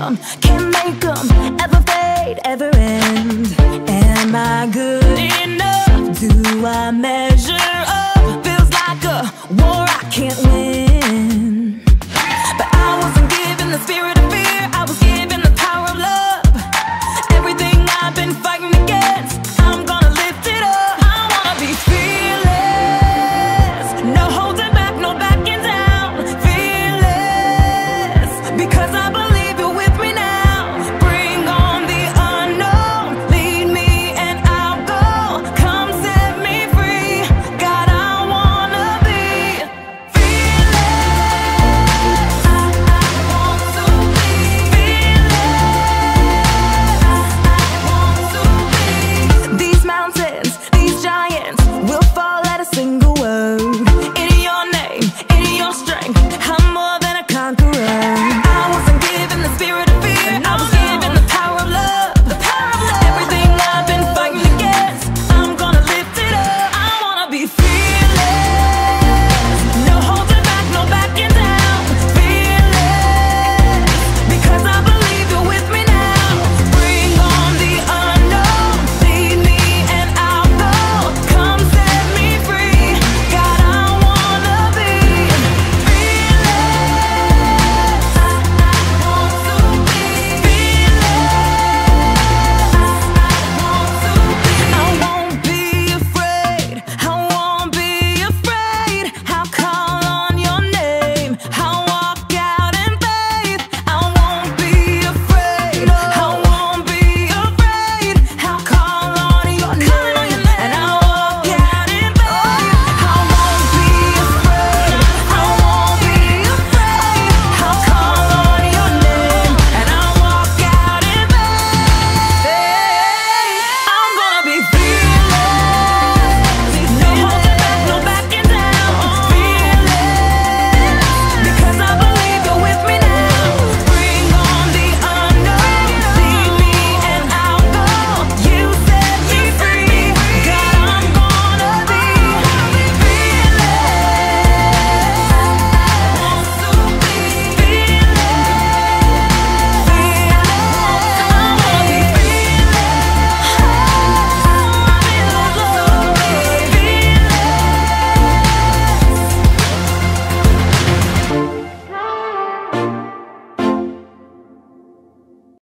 them, can't make them ever fade, ever end. Am I good enough? Do I measure up? Feels like a war I can't win. But I wasn't given the spirit of fear, I was given the power of love. Everything I've been fighting against, I'm gonna lift it up. I wanna be fearless, no holding back, no backing down. Fearless, because I believe you're with me now. Bring on the unknown, lead me and I'll go. Come set me free, God, I wanna be fearless. I want to be fearless. These mountains, these giants will fall at a single word. In your name, in your strength, I'm more than a conqueror. I wasn't given the spirit of fear, I was